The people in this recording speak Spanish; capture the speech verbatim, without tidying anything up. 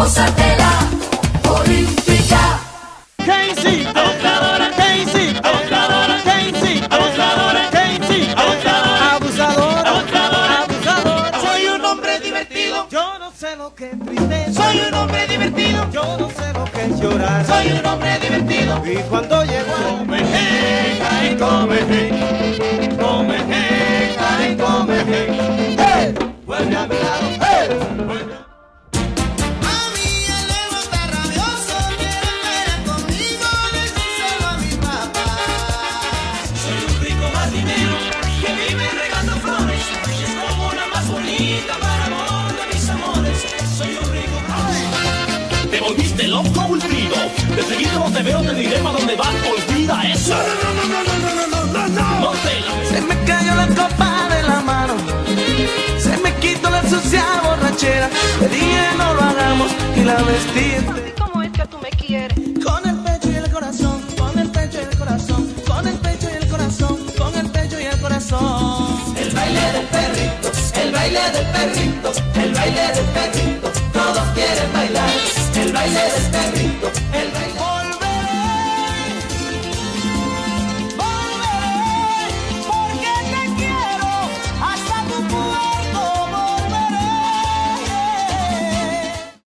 gózate la olímpica. ¿Qué hiciste? Abusadora. ¿Qué hiciste? Abusadora. ¿Qué hiciste? Abusadora. ¿Qué hiciste? Abusadora. Abusadora. Abusadora. Abusadora. Soy un hombre divertido. Yo no sé lo que es tristeza. Soy un hombre divertido. Yo no sé lo que es llorar. Soy un hombre divertido. Y cuando llegó a Come, hey, ay, come, hey. Come, hey, ay, come, hey. ¡hey! Vuelve a mi lado, ¡hey! vuelve. Mami, el ego está rabioso, quiere pelear conmigo, decírselo a mi papá. Soy un rico jardinero que vive regando flores. Es como la más bonita para amor de mis amores. Soy un rico jardinero. Te volviste loco, Wilfrido. De seguido no te veo, te diré para dónde vas. Olvida eso. No, no, no, no, no, no, no, no. No te la... Se me cayó la copa de la mano, se me quitó la sucia borrachera. Te dije no lo hagamos y la vestí. Así como es que tú me quieres. Con el pecho y el corazón, con el pecho y el corazón, con el pecho y el corazón, con el pecho y el corazón. El baile del perrito, el baile del perrito, el baile del perrito.